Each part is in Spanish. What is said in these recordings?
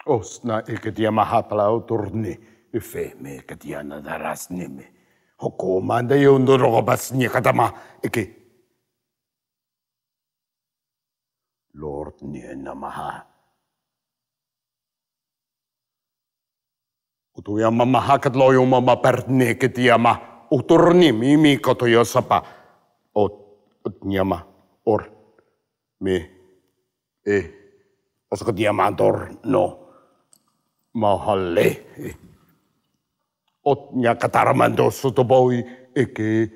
Osna ikatia mahapala uturni ifeme ikatia nadarasni me. Hokomanda yung dorobas niya katama iki. Lord niya namaha. Utuya mamahakat lo yung mamaperni ikatia ma uturni mimi kotoyo sapa. Ot niya ma or me osa katia mantor no. Mahale. Ot niya kataramando sutoboy eke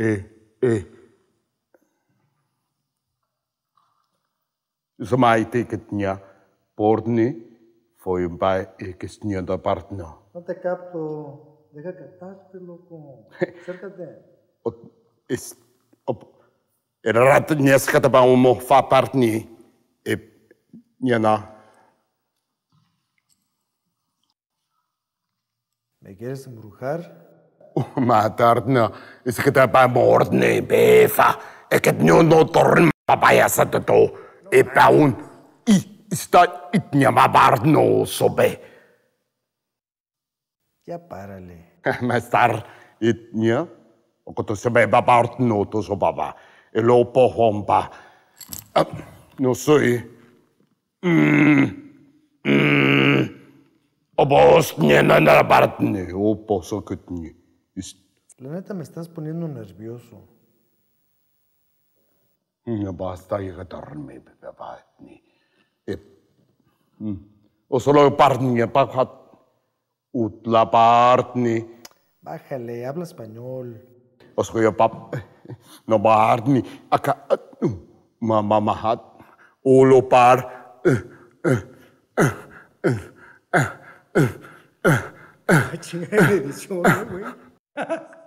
Samai ticket niya porni foi un pa ekes niya da partner. No te capto. Deja cantarte, loco. Acércate. Era rato niya sa katabang mo fa partni niya na. ¿Me quieres embrujar? Matar na. Isa kita pa morne, befa. Eket nyo no torn papaya sa toto. Paun. Ista it niya mabarno sobe. Ya párale. Mastar it niya. O koto sabi babarno to so baba. Elopo hompa. No soy. Obos niya na narabartne. Opo sakit niya. La neta me estás poniendo nervioso. Basta ikatarme babatni. O solo partni pakat utla partni. Bájale, habla español. O solo pap no partni aka mamahat ulo par. Chingada edición, güey.